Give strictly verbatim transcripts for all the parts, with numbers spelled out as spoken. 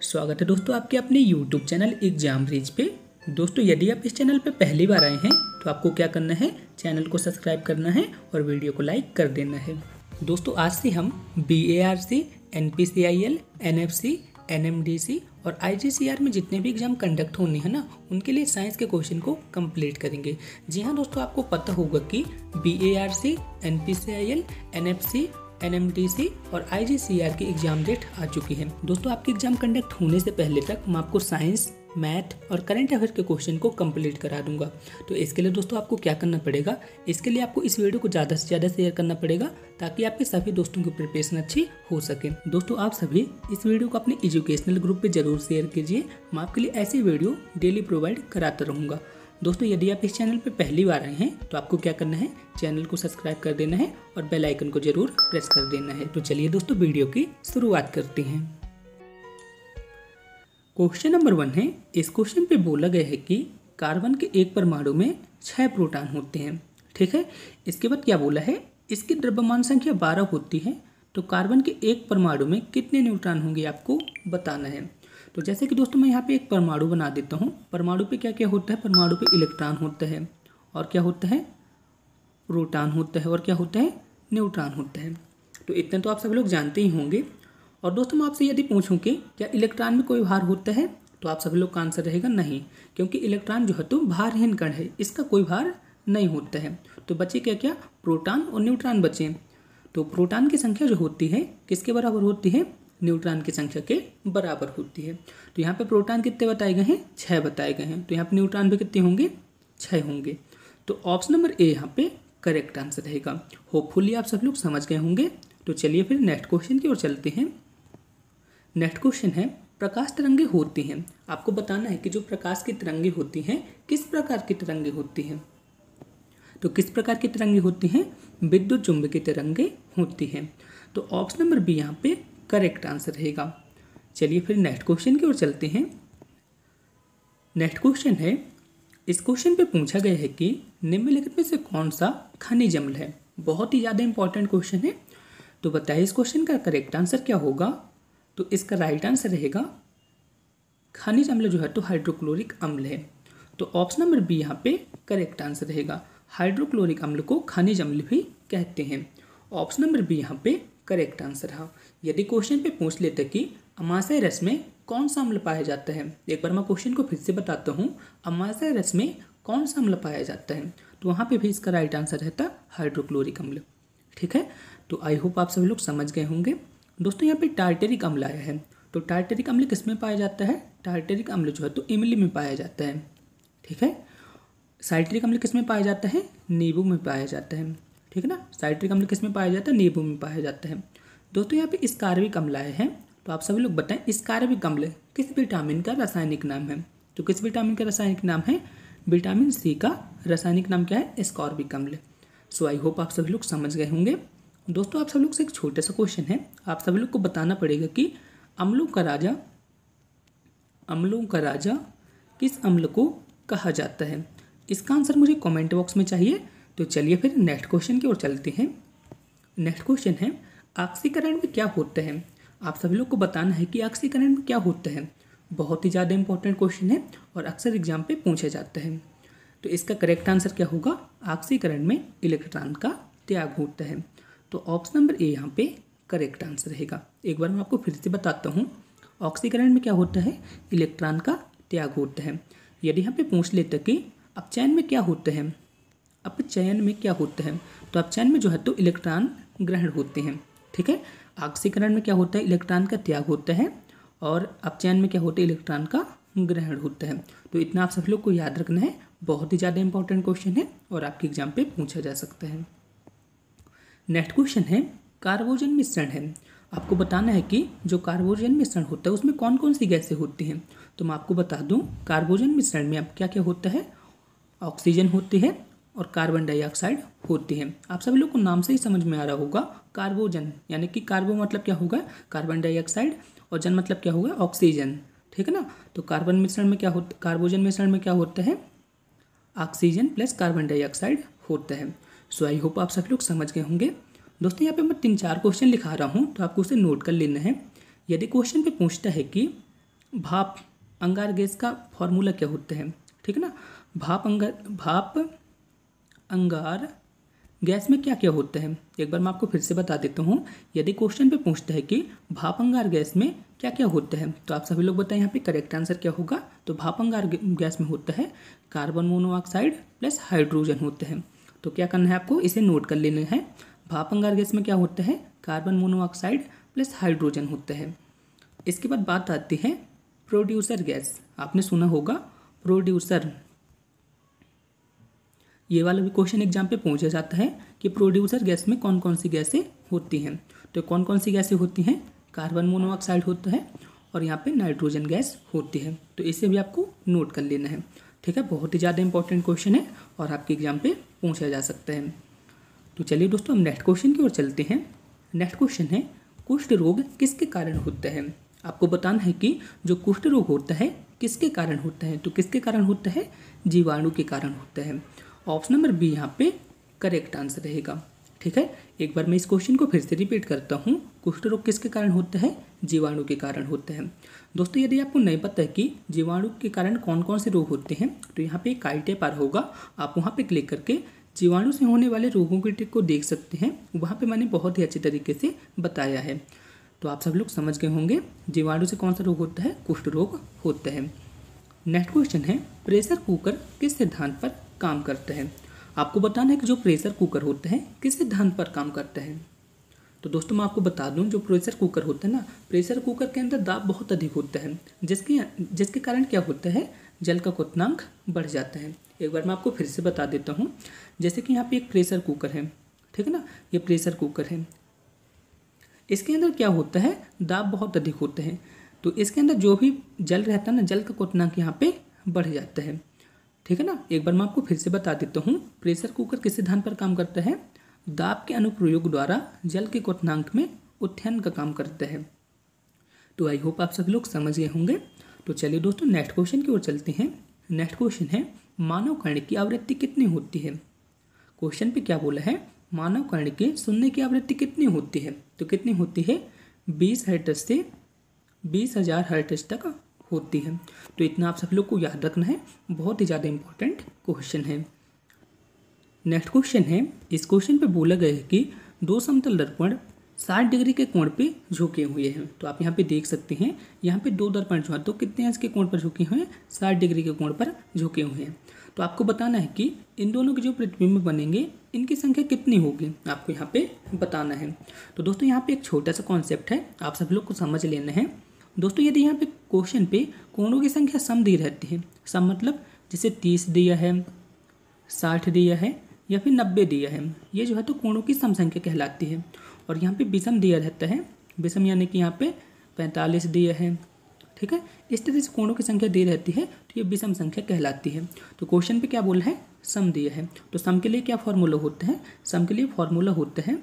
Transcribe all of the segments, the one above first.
स्वागत है दोस्तों आपके अपने यूट्यूब चैनल एग्जाम ब्रिज पे। दोस्तों यदि आप इस चैनल पे पहली बार आए हैं तो आपको क्या करना है, चैनल को सब्सक्राइब करना है और वीडियो को लाइक कर देना है। दोस्तों आज से हम B A R C, N P C I L, N F C, N M D C और आई जी सी आर में जितने भी एग्जाम कंडक्ट होने हैं ना, उनके लिए साइंस के क्वेश्चन को कंप्लीट करेंगे। जी हाँ दोस्तों, आपको पता होगा कि B A R C, N P C I L, N F C, N M D C और आई जी सी आर की एग्जाम डेट आ चुकी है। दोस्तों आपके एग्जाम कंडक्ट होने से पहले तक मैं आपको साइंस, मैथ और करंट अफेयर के क्वेश्चन को कंप्लीट करा दूंगा। तो इसके लिए दोस्तों आपको क्या करना पड़ेगा, इसके लिए आपको इस वीडियो को ज़्यादा से ज़्यादा शेयर करना पड़ेगा ताकि आपके सभी दोस्तों की प्रिपरेशन अच्छी हो सके। दोस्तों आप सभी इस वीडियो को अपने एजुकेशनल ग्रुप पे जरूर शेयर कीजिए। मैं आपके लिए ऐसी वीडियो डेली प्रोवाइड कराता रहूँगा। दोस्तों यदि आप इस चैनल पर पहली बार आए हैं तो आपको क्या करना है, चैनल को सब्सक्राइब कर देना है और बेल आइकन को जरूर प्रेस कर देना है। तो चलिए दोस्तों वीडियो की शुरुआत करते हैं। क्वेश्चन नंबर वन है, इस क्वेश्चन पे बोला गया है कि कार्बन के एक परमाणु में छह प्रोटॉन होते हैं। ठीक है, इसके बाद क्या बोला है, इसकी द्रव्यमान संख्या बारह होती है तो कार्बन के एक परमाणु में कितने न्यूट्रॉन होंगे आपको बताना है। तो जैसे कि दोस्तों मैं यहाँ पे एक परमाणु बना देता हूँ। परमाणु पे क्या क्या होता है, परमाणु पे इलेक्ट्रॉन होता है और क्या होता है, प्रोटॉन होता है और क्या होता है, न्यूट्रॉन होता है। तो इतना तो आप सब लोग जानते ही होंगे। और दोस्तों मैं आपसे यदि पूछूं कि क्या इलेक्ट्रॉन में कोई भार होता है, तो आप सभी लोग का आंसर रहेगा नहीं, क्योंकि इलेक्ट्रॉन जो है तो भारहीन कण है, इसका कोई भार नहीं होता है। तो बचे क्या क्या, प्रोटॉन और न्यूट्रॉन बचे। तो प्रोटॉन की संख्या जो होती है किसके बराबर होती है, न्यूट्रॉन की संख्या के बराबर होती है। तो यहाँ पे प्रोटॉन कितने बताए गए हैं, छः बताए गए हैं। तो यहाँ पे न्यूट्रॉन भी कितने होंगे, छः होंगे। तो ऑप्शन नंबर ए यहाँ पे करेक्ट आंसर रहेगा। होपफुली आप सब लोग समझ गए होंगे। तो चलिए फिर नेक्स्ट क्वेश्चन की ओर चलते हैं। नेक्स्ट क्वेश्चन है, प्रकाश तरंगे होती हैं, आपको बताना है कि जो प्रकाश की तरंगे होती हैं किस प्रकार की तरंगे होती हैं। तो किस प्रकार की तरंगे होती हैं, विद्युत चुंबकीय तरंगे होती हैं। तो ऑप्शन नंबर बी यहाँ पे करेक्ट आंसर रहेगा। चलिए फिर नेक्स्ट क्वेश्चन की ओर चलते हैं। नेक्स्ट क्वेश्चन है, इस क्वेश्चन पे पूछा गया है कि निम्नलिखित में से कौन सा खनिज अम्ल है। बहुत ही ज़्यादा इंपॉर्टेंट क्वेश्चन है। तो बताइए इस क्वेश्चन का करेक्ट आंसर क्या होगा। तो इसका राइट आंसर रहेगा, खनिज अम्ल जो है तो हाइड्रोक्लोरिक अम्ल है। तो ऑप्शन नंबर बी यहाँ पे करेक्ट आंसर रहेगा। हाइड्रोक्लोरिक अम्ल को खनिज अम्ल भी कहते हैं। ऑप्शन नंबर बी यहाँ पे करेक्ट आंसर है। यदि क्वेश्चन पे पूछ लेते कि अमाशय रस में कौन सा अम्ल पाया जाता है, एक बार मैं क्वेश्चन को फिर से बताता हूँ, अमाशय रस में कौन सा अम्ल पाया जाता है, तो वहाँ पे भी इसका राइट आंसर रहता हाइड्रोक्लोरिक अम्ल। ठीक है, तो आई होप आप सभी लोग समझ गए होंगे। दोस्तों यहाँ पे टार्टेरिक अम्ल आया है। तो टार्टेरिक अम्ल किस में पाया जाता है, टार्टेरिक अम्ल जो है तो इमली में पाया जाता है। ठीक है, साइट्रिक अम्ल किस में पाया जाता है, नींबू में पाया जाता है। ठीक है ना, साइट्रिक अम्ल किस में पाया जाता है, नींबू में पाया जाता है। दोस्तों यहाँ पे स्कार्बिक अम्ल आए हैं। तो आप सभी लोग बताएं स्कार्बिक अम्ल किस विटामिन का रासायनिक नाम है। तो किस विटामिन का रासायनिक नाम है, विटामिन सी का रासायनिक नाम क्या है, स्कार्बिक अम्ल। सो आई होप आप सभी लोग समझ गए होंगे। दोस्तों आप सब लोग से एक छोटा सा क्वेश्चन है, आप सभी लोग को बताना पड़ेगा कि अम्लों का राजा अम्लों का राजा किस अम्ल को कहा जाता है। इसका आंसर मुझे कमेंट बॉक्स में चाहिए। तो चलिए फिर नेक्स्ट क्वेश्चन की ओर चलते हैं। नेक्स्ट क्वेश्चन है, ऑक्सीकरण में क्या होता है। आप सभी लोग को बताना है कि ऑक्सीकरण में क्या होता है। बहुत ही ज़्यादा इंपॉर्टेंट क्वेश्चन है और अक्सर एग्जाम पे पूछा जाता है। तो इसका करेक्ट आंसर क्या होगा, ऑक्सीकरण में इलेक्ट्रॉन का त्याग होता है। तो ऑप्शन नंबर ए यहाँ पे करेक्ट आंसर रहेगा। एक बार मैं आपको फिर से बताता हूँ, ऑक्सीकरण में क्या होता है, इलेक्ट्रॉन का त्याग होता है। यदि यहाँ पे पूछ लेते कि अपचयन में क्या होता है, अपचयन में क्या होता है, तो अपचयन में जो है तो इलेक्ट्रॉन ग्रहण होते हैं। ठीक है, ऑक्सीकरण में क्या होता है, इलेक्ट्रॉन का त्याग होता है और अपचयन में क्या होता है, इलेक्ट्रॉन का ग्रहण होता है। तो इतना आप सभी लोग को याद रखना है। बहुत ही ज़्यादा इंपॉर्टेंट क्वेश्चन है और आपके एग्जाम पे पूछा जा सकता है। नेक्स्ट क्वेश्चन है, कार्बोजन मिश्रण है। आपको बताना है कि जो कार्बोजन मिश्रण होता है उसमें कौन कौन सी गैसें होती हैं। तो मैं आपको बता दूं, कार्बोजन मिश्रण में अब क्या क्या होता है, ऑक्सीजन होती है और कार्बन डाइऑक्साइड होती है। आप सभी लोग को नाम से ही समझ में आ रहा होगा, कार्बोजन यानी कि कार्बो मतलब क्या होगा, कार्बन डाइऑक्साइड, और जन मतलब क्या होगा, ऑक्सीजन। ठीक है ना, तो कार्बन मिश्रण में क्या होता, कार्बोजन मिश्रण में क्या होता है, ऑक्सीजन प्लस कार्बन डाइऑक्साइड होता है। सो आई होप आप सभी लोग समझ गए होंगे। दोस्तों यहाँ पे मैं तीन चार क्वेश्चन लिखा रहा हूँ, तो आपको उसे नोट कर लेना है। यदि क्वेश्चन पे पूछता है कि भाप अंगार गैस का फॉर्मूला क्या होता है, ठीक है ना। भाप अंगार भाप अंगार गैस में क्या क्या होता है, एक बार मैं आपको फिर से बता देता हूँ। यदि क्वेश्चन पे पूछता है कि भाप अंगार गैस में क्या क्या होता है, तो आप सभी लोग बताएं यहाँ पे करेक्ट आंसर क्या होगा। तो भाप अंगार गैस में होता है कार्बन मोनोऑक्साइड प्लस हाइड्रोजन होते हैं। तो क्या करना है आपको, इसे नोट कर लेना है। भाप अंगार गैस में क्या होता है, कार्बन मोनोऑक्साइड प्लस हाइड्रोजन होता है। इसके बाद बात आती है प्रोड्यूसर गैस। आपने सुना होगा प्रोड्यूसर, ये वाला भी क्वेश्चन एग्जाम पे पूछा जाता है कि प्रोड्यूसर गैस में कौन कौन सी गैसें होती हैं। तो कौन कौन सी गैसें होती हैं, कार्बन मोनोऑक्साइड होता है और यहाँ पे नाइट्रोजन गैस होती है। तो इसे भी आपको नोट कर लेना है, ठीक है। बहुत ही ज़्यादा इंपॉर्टेंट क्वेश्चन है और आपके एग्जाम पे पूछा जा सकता है। तो चलिए दोस्तों हम नेक्स्ट क्वेश्चन की ओर चलते हैं। नेक्स्ट क्वेश्चन है कुष्ठ रोग किसके कारण होता है। आपको बताना है कि जो कुष्ठ रोग होता है किसके कारण होता है। तो किसके कारण होता है, जीवाणु के कारण होता है। ऑप्शन नंबर बी यहाँ पे करेक्ट आंसर रहेगा, ठीक है। एक बार मैं इस क्वेश्चन को फिर से रिपीट करता हूँ। कुष्ठ रोग किसके कारण होता है, जीवाणु के कारण होता है। दोस्तों यदि आपको नहीं पता है कि जीवाणु के कारण कौन कौन से रोग होते हैं, तो यहाँ पे एक आई टैब आ रहा होगा, आप वहाँ पे क्लिक करके जीवाणु से होने वाले रोगों की ट्रिक को देख सकते हैं। वहाँ पे मैंने बहुत ही अच्छे तरीके से बताया है। तो आप सब लोग समझ गए होंगे जीवाणु से कौन सा रोग होता है, कुष्ठ रोग होता है। नेक्स्ट क्वेश्चन है प्रेशर कुकर किस सिद्धांत पर काम करता है। आपको बताना है कि जो प्रेशर कुकर होता है किस सिद्धांत पर काम करता है। तो दोस्तों मैं आपको बता दूं, जो प्रेशर कुकर होता है ना, प्रेशर कुकर के अंदर दाब बहुत अधिक होता है, जिसके जिसके कारण क्या होता है, जल का क्वथनांक बढ़ जाता है। एक बार मैं आपको फिर से बता देता हूँ। जैसे कि यहाँ पे एक प्रेशर कुकर है, ठीक है ना, ये प्रेशर कुकर है। इसके अंदर क्या होता है, दाब बहुत अधिक होते हैं, तो इसके अंदर जो भी जल रहता है ना, जल का क्वथनांक यहाँ पे बढ़ जाता है, ठीक है ना। एक बार मैं आपको फिर से बता देता हूँ, प्रेशर कुकर किस सिद्धांत पर काम करता है, दाब के अनुप्रयोग द्वारा जल के क्वथनांक में उत्थान का काम करता है। तो आई होप आप सभी लोग समझ गए होंगे। तो चलिए दोस्तों नेक्स्ट क्वेश्चन की ओर चलते हैं। नेक्स्ट क्वेश्चन है मानव कर्ण की आवृत्ति कितनी होती है। क्वेश्चन पे क्या बोला है, मानव कर्ण के सुनने की आवृत्ति कितनी होती है। तो कितनी होती है, बीस हर्ट्ज से बीस हजार हर्ट्ज तक होती है। तो इतना आप सभी लोग को याद रखना है, बहुत ही ज़्यादा इंपॉर्टेंट क्वेश्चन है। नेक्स्ट क्वेश्चन है, इस क्वेश्चन पे बोला गया है कि दो समतल दर्पण साठ डिग्री के कोण पे झुके हुए हैं। तो आप यहाँ पे देख सकते हैं, यहाँ पे दो दर्पण जो है तो कितने अंश के कोण पर झुके हुए हैं, साठ डिग्री के कोण पर झुके हुए हैं। तो आपको बताना है कि इन दोनों के जो प्रतिबिंब बनेंगे इनकी संख्या कितनी होगी, आपको यहाँ पे बताना है। तो दोस्तों यहाँ पे एक छोटा सा कॉन्सेप्ट है, आप सभी लोग को समझ लेना है। दोस्तों यदि यहाँ पे क्वेश्चन पे कोणों की संख्या सम दी रहती है, सम मतलब जैसे तीस दिया है, साठ दिया है या फिर नब्बे दिया है, ये जो है तो कोणों की सम संख्या कहलाती है। और यहाँ पे विषम दिया रहता है, विषम यानी कि यहाँ पे पैंतालीस दिया है, ठीक है। इस तरह से कोणों की संख्या दी रहती है, तो ये विषम संख्या कहलाती है। तो क्वेश्चन पे क्या बोला है, सम दिया है। तो सम के लिए क्या फॉर्मूला होता है, सम के लिए फॉर्मूला होता है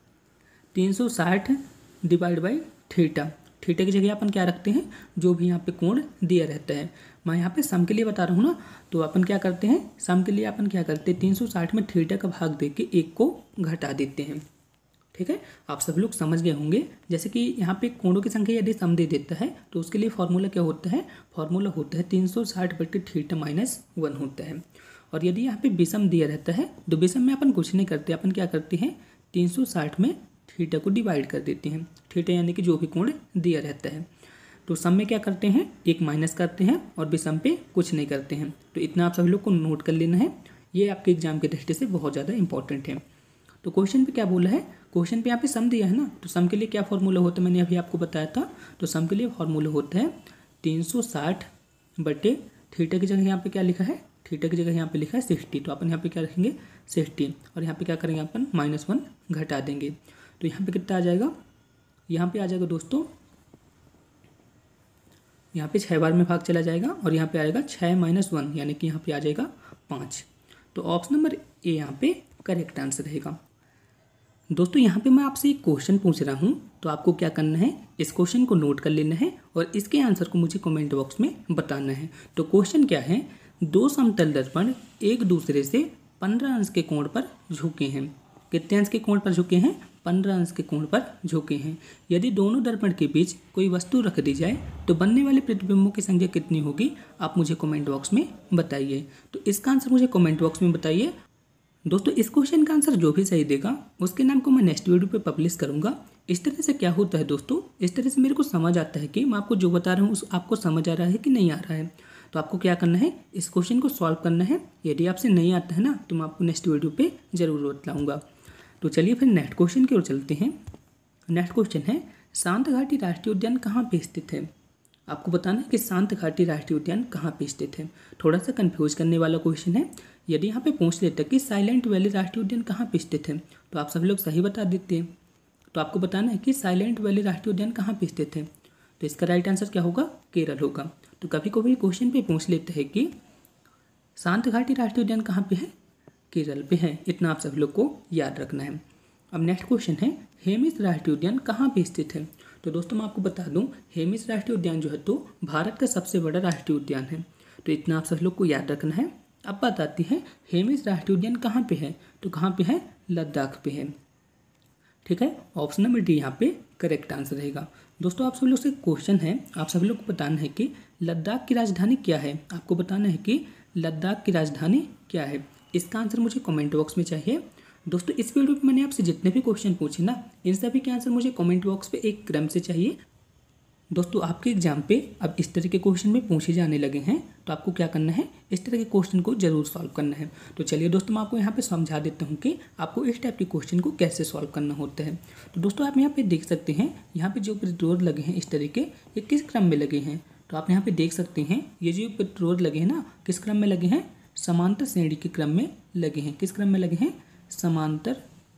तीन सौ साठ डिवाइड बाई थीटा। थीटा की जगह अपन क्या रखते हैं, जो भी यहाँ पे कोण दिया रहता है। मैं यहाँ पे सम के लिए बता रहा हूँ ना, तो अपन क्या करते हैं, सम के लिए अपन क्या करते हैं, तीन सौ साठ में थीटा का भाग दे के एक को घटा देते हैं, ठीक है। आप सब लोग समझ गए होंगे। जैसे कि यहाँ पे कोणों की संख्या यदि सम दे देता है तो उसके लिए फॉर्मूला क्या होता है, फॉर्मूला होता है तीन सौ साठ बटे थीटा माइनस वन होता है। और यदि यहाँ पे विषम दिया रहता है तो विषम में अपन कुछ नहीं करते, अपन क्या करते हैं, तीन सौ साठ में थीटा को डिवाइड कर देते हैं। थीटा यानी कि जो भी कोण दिया रहता है। तो सम में क्या करते हैं, एक माइनस करते हैं और विषम पे कुछ नहीं करते हैं। तो इतना आप सभी लोग को नोट कर लेना है, ये आपके एग्जाम की दृष्टि से बहुत ज़्यादा इंपॉर्टेंट है। तो क्वेश्चन पे क्या बोला है, क्वेश्चन पे यहाँ पे सम दिया है ना, तो सम के लिए क्या फॉर्मूला होता है, मैंने अभी आपको बताया था। तो सम के लिए फॉर्मूला होता है तीन सौ साठ बटे थीटा की जगह यहाँ पे क्या लिखा है, थीटा की जगह यहाँ पे लिखा है सिक्सटी। तो अपन यहाँ पे क्या रखेंगे, सिक्सटी, और यहाँ पे क्या करेंगे अपन, माइनस वन घटा देंगे। तो यहाँ पे कितना आ जाएगा, यहाँ पे आ जाएगा दोस्तों, यहाँ पे छः बार में भाग चला जाएगा और यहाँ पे आएगा छः माइनस वन, यानी कि यहाँ पे आ जाएगा पाँच। तो ऑप्शन नंबर ए यहाँ पे करेक्ट आंसर रहेगा। दोस्तों यहाँ पे मैं आपसे एक क्वेश्चन पूछ रहा हूँ, तो आपको क्या करना है, इस क्वेश्चन को नोट कर लेना है और इसके आंसर को मुझे कमेंट बॉक्स में बताना है। तो क्वेश्चन क्या है, दो समतल दर्पण एक दूसरे से पंद्रह अंश के कोण पर झुके हैं, कितने अंश के कोण पर झुके हैं? पंद्रह अंश के कोण पर झुके हैं। यदि दोनों दर्पण के बीच कोई वस्तु रख दी जाए तो बनने वाले प्रतिबिंबों की संख्या कितनी होगी? आप मुझे कमेंट बॉक्स में बताइए। तो इसका आंसर मुझे कमेंट बॉक्स में बताइए। दोस्तों इस क्वेश्चन का आंसर जो भी सही देगा उसके नाम को मैं नेक्स्ट वीडियो पे पब्लिश करूंगा। इस तरह से क्या होता है दोस्तों, इस तरह से मेरे को समझ आता है कि मैं आपको जो बता रहा हूँ उस आपको समझ आ रहा है कि नहीं आ रहा है। तो आपको क्या करना है, इस क्वेश्चन को सॉल्व करना है। यदि आपसे नहीं आता है ना तो मैं आपको नेक्स्ट वीडियो पे जरूर बताऊंगा। तो चलिए फिर नेक्स्ट क्वेश्चन की ओर चलते हैं। नेक्स्ट क्वेश्चन है, शांत घाटी राष्ट्रीय उद्यान कहाँ पे स्थित है? आपको बताना है कि शांत घाटी राष्ट्रीय उद्यान कहाँ पे स्थित है। थोड़ा सा कंफ्यूज करने वाला क्वेश्चन है। यदि यहाँ पे पूछ लेता कि साइलेंट वैली राष्ट्रीय उद्यान कहाँ पे स्थित है तो आप सब लोग सही बता देते हैं। तो आपको बताना है कि साइलेंट वैली राष्ट्रीय उद्यान कहाँ पे स्थित है। तो इसका राइट आंसर क्या होगा? केरल होगा। तो कभी कभी क्वेश्चन पे पूछ लेते हैं कि शांत घाटी राष्ट्रीय उद्यान कहाँ पे है? केरल पे है। इतना आप सब लोग को याद रखना है। अब नेक्स्ट क्वेश्चन है, हेमिस राष्ट्रीय उद्यान कहाँ पे स्थित है? तो दोस्तों मैं आपको बता दूं, हेमिस राष्ट्रीय उद्यान जो है तो भारत का सबसे बड़ा राष्ट्रीय उद्यान है। तो इतना आप सब लोग को याद रखना है। अब बात आती है, हेमिस राष्ट्रीय उद्यान कहाँ पे है? तो कहाँ पे है? लद्दाख पे है। ठीक है, ऑप्शन नंबर डी यहाँ पे करेक्ट आंसर रहेगा। दोस्तों आप सब लोग से क्वेश्चन है, आप सब लोग को बताना है कि लद्दाख की राजधानी क्या है। आपको बताना है कि लद्दाख की राजधानी क्या है। इसका आंसर मुझे कमेंट बॉक्स में चाहिए। दोस्तों इस वीडियो में मैंने आपसे जितने भी क्वेश्चन पूछे ना, इन सभी के आंसर मुझे कमेंट बॉक्स पे एक क्रम से चाहिए। दोस्तों आपके एग्जाम पे अब इस तरह के क्वेश्चन में पूछे जाने लगे हैं, तो आपको क्या करना है, इस तरह के क्वेश्चन को जरूर सॉल्व करना है। तो चलिए दोस्तों मैं आपको यहाँ पे समझा देता हूँ कि आपको इस टाइप के क्वेश्चन को कैसे सॉल्व करना होता है। तो दोस्तों आप यहाँ पे देख सकते हैं, यहाँ पे जो प्रतिरोध लगे हैं इस तरीके, ये किस क्रम में लगे हैं। तो आप यहाँ पे देख सकते हैं ये जो प्रतिरोध लगे हैं ना, किस क्रम में लगे हैं? समांतर श्रेणी के क्रम में लगे हैं। किस क्रम में लगे हैं? समांतर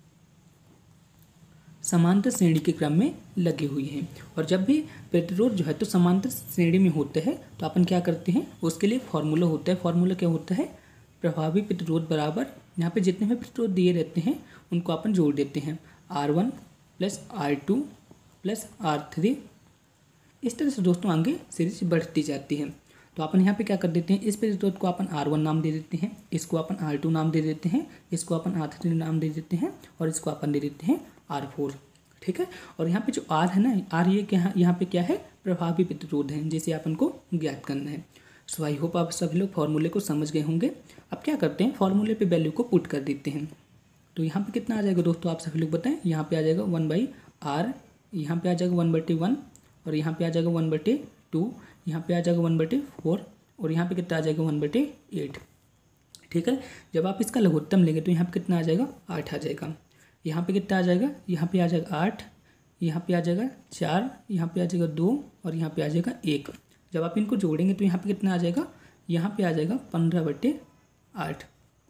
समांतर श्रेणी के क्रम में लगे हुए हैं। और जब भी प्रतिरोध जो है तो समांतर श्रेणी में होते हैं तो अपन क्या करते हैं, उसके लिए फॉर्मूला होता है। फॉर्मूला क्या होता है? प्रभावी प्रतिरोध बराबर यहाँ पे जितने भी प्रतिरोध दिए रहते हैं उनको अपन जोड़ देते हैं, R one plus R two plus R three. इस तरह से दोस्तों आगे सीरीज बढ़ती जाती है। तो अपन यहाँ पे क्या कर देते हैं, इस प्रतिरोध को अपन आर वन नाम दे देते हैं, इसको अपन आर टू नाम दे देते हैं, इसको अपन आर थ्री नाम दे देते हैं और इसको अपन दे देते हैं आर फोर। ठीक है, और यहाँ पे जो आर है ना, आर ये क्या, यहाँ पे क्या है? प्रभावी प्रतिरोध है, जिसे अपन को ज्ञात करना है। सो आई होप आप सभी लोग फॉर्मूले को समझ गए होंगे। अब क्या करते हैं, फॉर्मूले पे वैल्यू को पुट कर देते हैं। तो यहाँ पे कितना आ जाएगा दोस्तों, आप सभी लोग बताएं। यहाँ पे आ जाएगा वन बाई आर, यहाँ पे आ जाएगा वन बटे वन, और यहाँ पे आ जाएगा वन बटे टू, यहाँ पे आ जाएगा वन बटे फोर, और यहाँ पे कितना आ जाएगा? वन बटे एट। ठीक है, जब आप इसका लघुत्तम लेंगे तो यहाँ पे कितना आ जाएगा? आठ आ जाएगा। यहाँ पे कितना आ जाएगा? यहाँ पे आ जाएगा आठ, यहाँ पे आ जाएगा चार, यहाँ पे आ जाएगा दो, और यहाँ पे आ जाएगा एक। जब आप इनको जोड़ेंगे तो यहाँ पे कितना आ जाएगा? यहाँ पे आ जाएगा पंद्रह बटे आठ।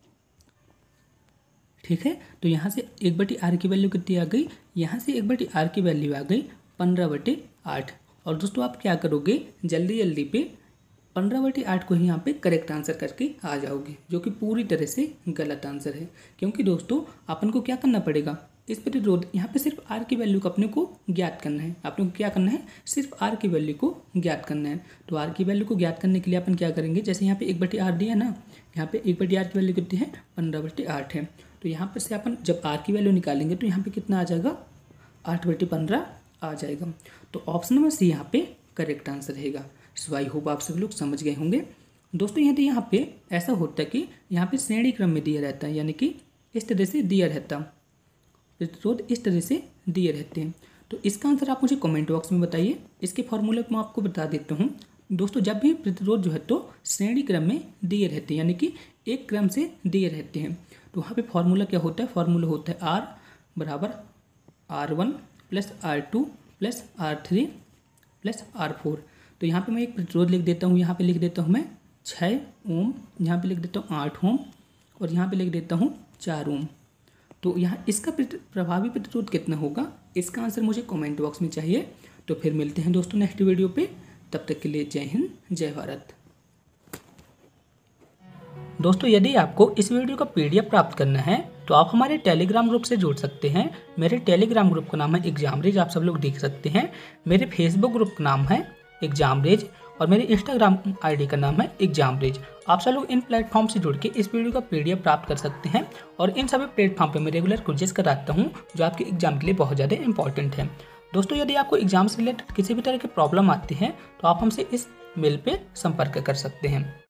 ठीक है, तो यहाँ से एक बटे आर की वैल्यू कितनी आ गई? यहाँ से एक बटे आर की वैल्यू आ गई पंद्रह बटे आठ। और दोस्तों आप क्या करोगे, जल्दी जल्दी पे पंद्रह बटे आठ को ही यहाँ पे करेक्ट आंसर करके आ जाओगे, जो कि पूरी तरह से गलत आंसर है। क्योंकि दोस्तों अपन को क्या करना पड़ेगा, इस प्रतिरोध यहाँ पे सिर्फ आर की वैल्यू को अपने को ज्ञात करना है। अपने को क्या करना है? सिर्फ आर की वैल्यू को ज्ञात करना है। तो आर की वैल्यू को ज्ञात करने के लिए अपन क्या करेंगे, जैसे यहाँ पे एक बटे आर दिया ना, यहाँ पे एक बटे आर की वैल्यू कितनी है? पंद्रह बटे आठ है। तो यहाँ पर से अपन जब आर की वैल्यू निकालेंगे तो यहाँ पे कितना आ जाएगा? आठ बटे पंद्रह आ जाएगा। तो ऑप्शन नंबर सी यहाँ पे करेक्ट आंसर रहेगा। सो आई होप आप सभी लोग समझ गए होंगे। दोस्तों यदि यहाँ पे ऐसा होता है कि यहाँ पे श्रेणी क्रम में दिया रहता है, यानी कि इस तरह से दिया रहता, प्रतिरोध इस तरह से दिए रहते हैं, तो इसका आंसर आप मुझे कमेंट बॉक्स में बताइए। इसके फॉर्मूले को मैं आपको बता देता हूँ। दोस्तों जब भी प्रतिरोध जो है तो श्रेणी क्रम में दिए रहते हैं, यानी कि एक क्रम से दिए रहते हैं, तो वहाँ पे फॉर्मूला क्या होता है? फॉर्मूला होता है आर बराबर R one plus R two plus R three plus R four. तो यहाँ पे मैं एक प्रतिरोध लिख देता हूँ, यहाँ पे लिख देता हूँ मैं छः ओम, यहाँ पे लिख देता हूँ आठ ओम, और यहाँ पे लिख देता हूँ चार ओम। तो यहाँ इसका प्रभावी प्रतिरोध कितना होगा, इसका आंसर मुझे कमेंट बॉक्स में चाहिए। तो फिर मिलते हैं दोस्तों नेक्स्ट वीडियो पे, तब तक के लिए जय हिंद जय भारत। दोस्तों यदि आपको इस वीडियो का पीडीएफ प्राप्त करना है तो आप हमारे टेलीग्राम ग्रुप से जुड़ सकते हैं। मेरे टेलीग्राम ग्रुप का नाम है एग्जामरेज, आप सब लोग देख सकते हैं। मेरे फेसबुक ग्रुप का नाम है एग्जामरेज, और मेरे इंस्टाग्राम आईडी का नाम है एग्जाम ब्रिज। आप सब लोग इन प्लेटफॉर्म से जुड़ के इस वीडियो का पीडीएफ प्राप्त कर सकते हैं और इन सभी प्लेटफॉर्म पे मैं रेगुलर क्विज़ेस कराता हूँ जो आपके एग्जाम के लिए बहुत ज़्यादा इंपॉर्टेंट है। दोस्तों, यदि आपको एग्जाम से रिलेटेड किसी भी तरह की प्रॉब्लम आती है तो आप हमसे इस मेल पे संपर्क कर सकते हैं।